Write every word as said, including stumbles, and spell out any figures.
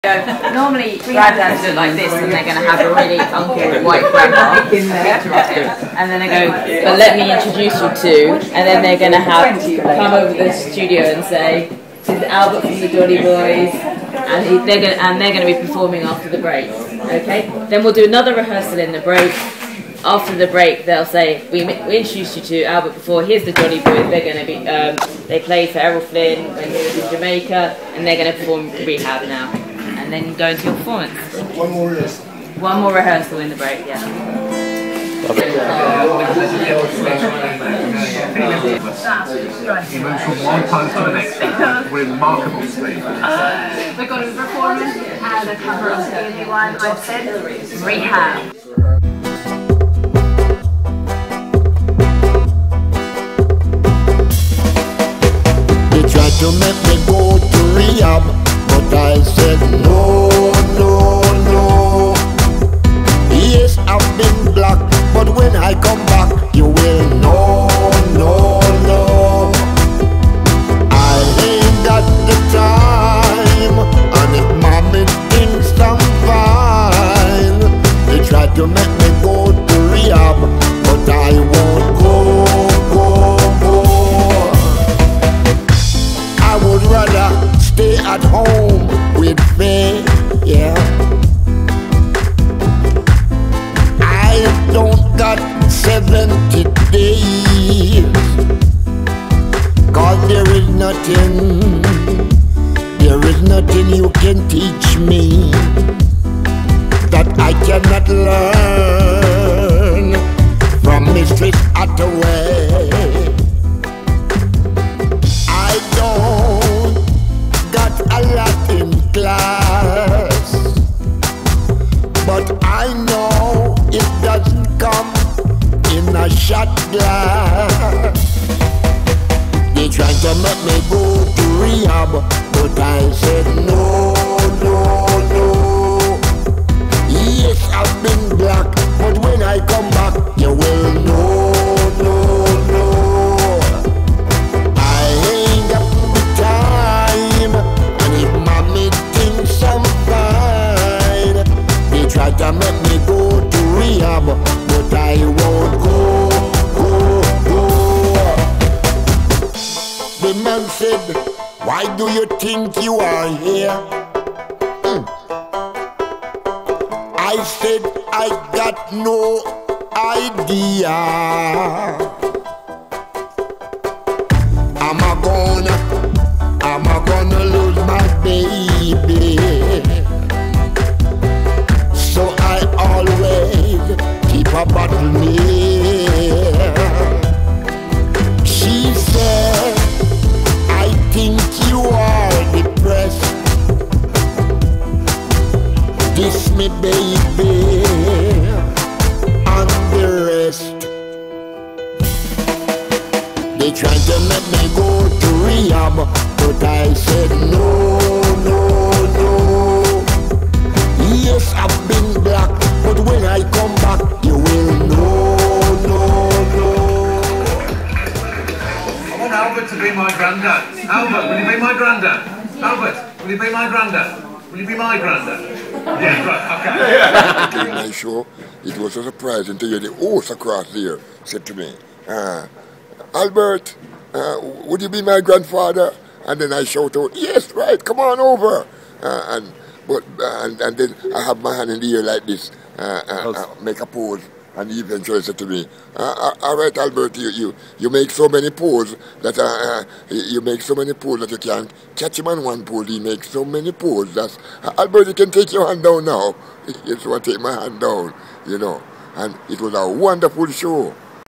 Normally, granddads look like this, and they're going to have a really uncle white grandma in there, and then they go, "But let me introduce you to," and then they're going to have come over to the studio and say, "This is Albert from the Dolly Boys," and he, they're going and they're going to be performing after the break. Okay. Then we'll do another rehearsal in the break. After the break, they'll say, "We we introduced you to Albert before. Here's the Dolly Boys. They're going to be um, they played for Errol Flynn when he was in Jamaica, and they're going to perform Rehab now." And then go into your performance. One more rehearsal. One more rehearsal in the break, yeah. He moves from one pose to the next with remarkable speed. Uh, we've got a performance and a cover of the one I've said, Rehab. They tried to make me go to rehab, but I said no, no, no. Yes, I've been blocked, but when I come back, you will know, no, no. I ain't got the time, and if mommy thinks I'm fine, they try to make me go to rehab, but I won't go, go, go. I would rather stay at home with me, yeah. I don't got seventy days, cause there is nothing, there is nothing you can teach me that I cannot learn from Mistress Hathaway. I don't got a lot in class, but I know it doesn't come in a shot glass. They tried to make me go to rehab, but I said no, no, no. Yes, I've been black, but when I come back, you will know, no, no. I ain't got the time, and if mommy thinks I'm fine, they try to make me go to rehab, but I won't go, go, go. The man said, "Why do you think you are here?" Hmm. I said, "I got no idea. Am I gonna, am I gonna lose my baby?" So I always keep a bottle near. She said, "I think you are depressed. Kiss me, baby, and the rest." They tried to make me go to rehab, but I said no, no, no. Yes, I've been black, but when I come back, you will know, no, no. I want Albert to be my granddad. Albert, will you be my granddad? Albert, will you be my granddad? Will you be my granddad? Yeah, right, okay. During my show, it was a surprise until you the host across there said to me, uh, "Albert, uh, would you be my grandfather?" And then I shout out, "Yes, right, come on over." Uh, and but uh, and, and then I have my hand in the air like this, uh, uh, uh, make a pose, and he eventually said to me, uh, "All right, Albert, you, you you make so many poses that uh, uh, you make so many poses that you can't catch him on one pose. He makes so many poses that uh, Albert, you can take your hand down now." He just want to take my hand down, you know. And it was a wonderful show.